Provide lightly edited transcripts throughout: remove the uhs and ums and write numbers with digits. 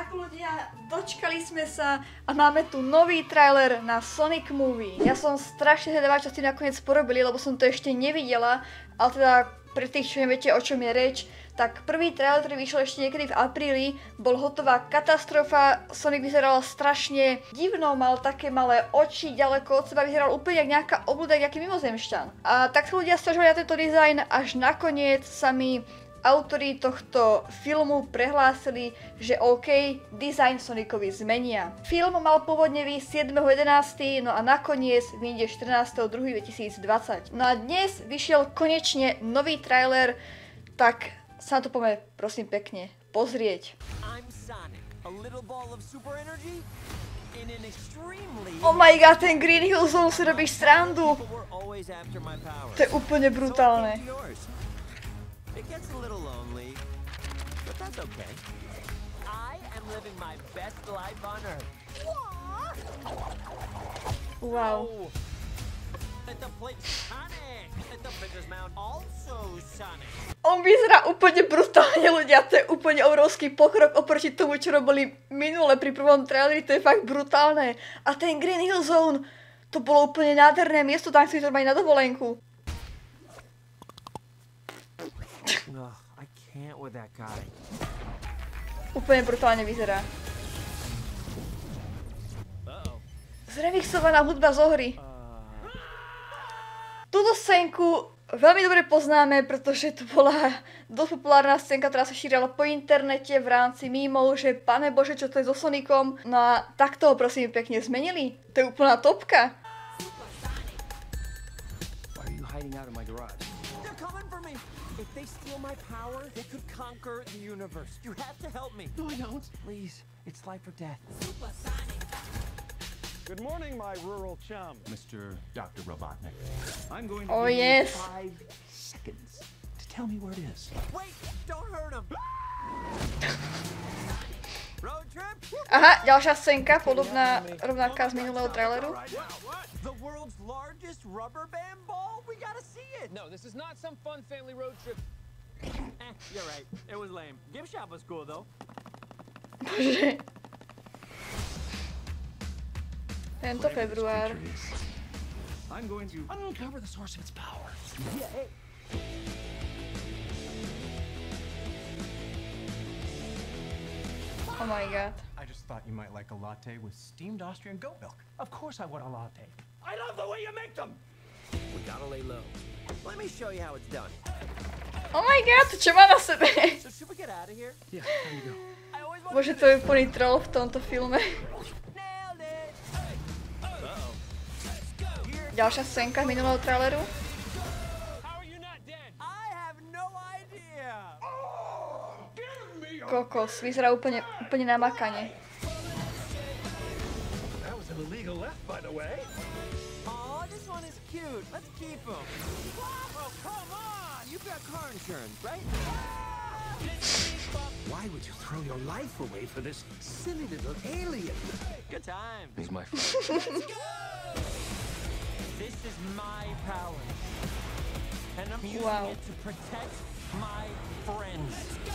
Tak ľudia, dočkali sme sa a máme tu nový trailer na Sonic Movie. Ja som strašne zvedavá, čo si nakoniec porobili, lebo som to ešte nevidela, ale teda pre tých, čo neviete, o čom je reč, tak prvý trailer, ktorý vyšiel ešte niekedy v apríli, bol hotová katastrofa. Sonic vyzeral strašne divno, mal také malé oči, ďaleko od seba vyzeral úplne jak nejaká obľuda, nejaký mimozemšťan. A tak sa ľudia sťažovali na tento dizajn, až nakoniec sa mi autori tohto filmu prehlásili, že OK, dizajn Sonicovi zmenia. Film mal pôvodne výjsť 7.11., no a nakoniec vyjde 14.2.2020. No a dnes vyšiel konečne nový trailer, tak sa na to poďme, prosím pekne, pozrieť. Oh my god, ten Green Hill Zone si robíš srandu. To je úplne brutálne. It gets a little lonely, but that's okay. I am living my best life on Earth. Wow. Let the plate Sonic. Let the Printer's Mound also Sonic. On vyzerá úplne brutálne, ľudia. To je úplne obrovský pokrok oproti tomu, čo robili minule pri prvom traileri. To je fakt brutálne. A ten Green Hill Zone, to bolo úplne nádherné miesto, tam si to mali na dovolenku. I can't with that guy. Úplne brutálne vyzerá. Zremixovaná hudba z hry. Túto scénku veľmi dobre poznáme, pretože to bola dosť populárna scénka, ktorá sa šírila po internete v rámci mímov, že pane bože, čo to je so Sonicom. No a takto ho prosím pekne zmenili. To je úplná topka. Why are you hiding out in my garage? They're coming for me. If they steal my power, they could conquer the universe. You have to help me. No, I don't. Please, it's life or death. Good morning, my rural chum. Mr. Dr. Robotnik. I'm going to Oh, give yes. you 5 seconds to tell me where it is. Wait, don't hurt him. Road trip? Aha, ďalšia scénka, podobná rovnaká z minulého traileru. The world's largest rubber band ball? We gotta see it. No, this is not some fun family road trip. You're right. It was lame. Gift shop was cool though. Bože. Tento február. I'm going to uncover the source of its power. Yeah, hey. Oh my god. I just thought you might like a latte with steamed Austrian goat milk. Of course I want a latte. I love the way you make them! We gotta lay low. Let me show you how it's done. Oh my god, čo má na sebe? So should we get out of here? Yeah, there you go. I always wanted Bože, to to je úplný troll v tomto filme. nailed it. Uh-oh. Ďalšia scénka z minulého traileru. How are you not dead? I have no idea. Kokos, vyzerá úplne namakane. That was an illegal left, by the way. Oh, this one is cute. Let's keep him. Oh, come on. You've got car insurance, right? Why would you throw your life away for this silly little alien? Good time. He's my friend. This is my power. And I'm using Wow. it to protect my friends.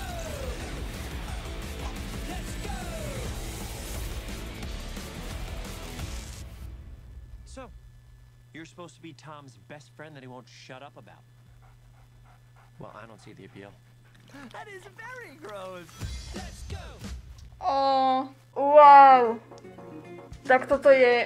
So, you're supposed to be Tom's best friend that he won't shut up about. Well, I don't see the appeal. That is very gross. Let's go. Wow. Tak toto je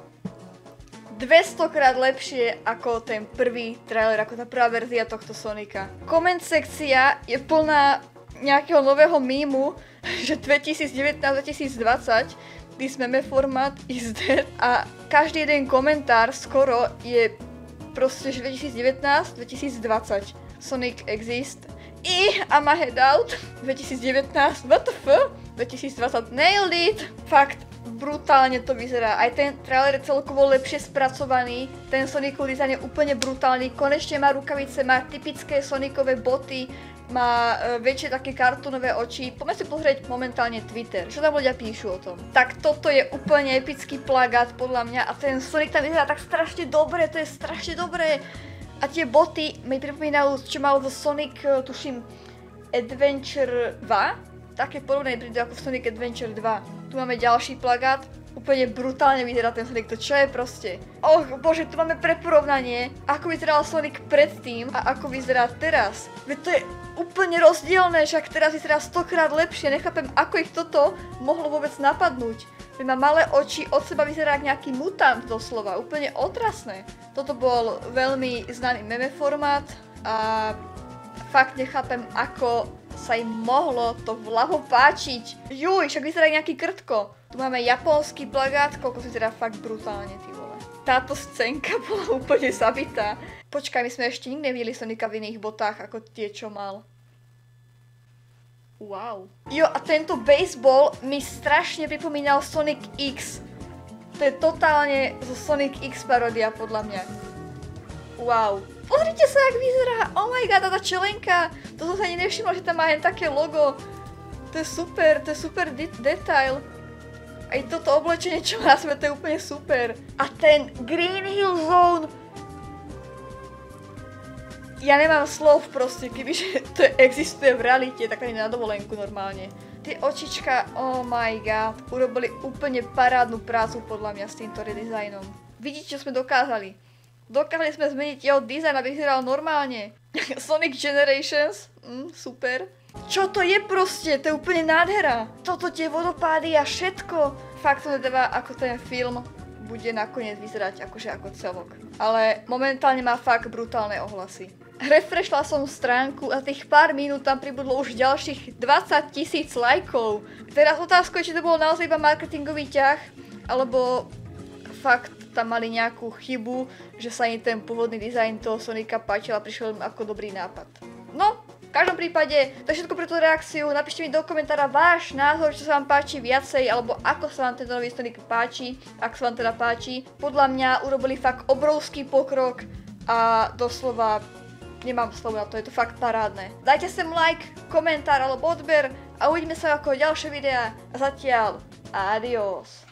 200 krát lepšie ako ten prvý trailer, ako tá prvá verzia tohto Sonika. Koment sekcia je plná nejakého nového mímu, že 2019-2020 this meme format is dead a každý jeden komentár skoro je proste 2019-2020 Sonic exist I'm a head out 2019 what the fuck 2020 nailed it fakt brutálne to vyzerá. Aj ten trailer je celkovo lepšie spracovaný. Ten Sonicov dizajn je úplne brutálny. Konečne má rukavice, má typické Sonicové boty, má väčšie také kartúnové oči. Poďme si pozrieť momentálne Twitter. Čo tam ľudia píšu o tom? Tak toto je úplne epický plagát podľa mňa a ten Sonic tam vyzerá tak strašne dobre, to je strašne dobré. A tie boty mi pripomínajú, čo mal zo Sonic, tuším, Adventure 2. také podobné príde ako v Sonic Adventure 2. Tu máme ďalší plagát. Úplne brutálne vyzerá ten Sonic, to čo je proste? Och bože, tu máme pre porovnanie, ako vyzeral Sonic predtým a ako vyzerá teraz. Veď to je úplne rozdielne, však teraz vyzerá 100-krát lepšie, nechápem, ako ich toto mohlo vôbec napadnúť. Veď má malé oči, od seba vyzerá ako nejaký mutant doslova, úplne otrasné. Toto bol veľmi známy meme formát a fakt nechápem, ako sa im mohlo to vľavo páčiť. Juj, však vyzerá nejaký krtko. Tu máme japonský plagát, koľko si vyzerá fakt brutálne, ty vole. Táto scénka bola úplne zabitá. Počkaj, my sme ešte nikdy nevideli Sonika v iných botách, ako tie, čo mal. Wow. Jo, a tento baseball mi strašne pripomínal Sonic X. To je totálne zo Sonic X paródia, podľa mňa. Wow. Pozrite sa, jak vyzerá. Oh my god, tá čelenka. To som sa ani nevšimla, že tam má len také logo. To je super detail. Aj toto oblečenie, čo má na sebe, to je úplne super. A ten Green Hill Zone. Ja nemám slov proste, kebyže to existuje v realite, tak ani na dovolenku normálne. Tie očička, oh my god, urobili úplne parádnu prácu podľa mňa s týmto redizajnom. Vidíte, čo sme dokázali. Dokázali sme zmeniť jeho dizajn, aby vyzeral normálne. Sonic Generations, super. Čo to je proste? To je úplne nádhera. Toto tie vodopády a všetko. Fakt som nedáva, ako ten film bude nakoniec vyzerať akože ako celok. Ale momentálne má fakt brutálne ohlasy. Refreshla som stránku a tých pár minút tam pribudlo už ďalších 20 000 lajkov. Teraz otázka je, či to bolo naozaj iba marketingový ťah, alebo fakt tam mali nejakú chybu, že sa im ten pôvodný dizajn toho Sonika páčil a prišiel im ako dobrý nápad. No, v každom prípade, to je všetko pre tú reakciu. Napíšte mi do komentára váš názor, čo sa vám páči viacej, alebo ako sa vám tento nový Sonic páči, ak sa vám teda páči. Podľa mňa urobili fakt obrovský pokrok a doslova nemám slov na to, je to fakt parádne. Dajte sem like, komentár alebo odber a uvidíme sa ako ďalšie videá. A zatiaľ, adios.